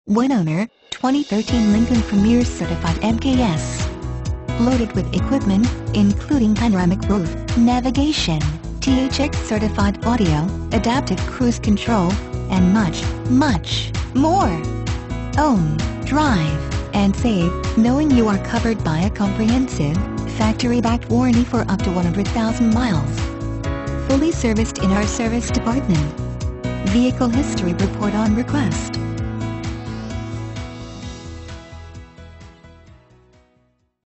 One owner, 2013 Lincoln Premier Certified MKS. Loaded with equipment, including panoramic roof, navigation, THX certified audio, adaptive cruise control, and much, much more. Own, drive, and save, knowing you are covered by a comprehensive, factory-backed warranty for up to 100,000 miles. Fully serviced in our service department. Vehicle history report on request.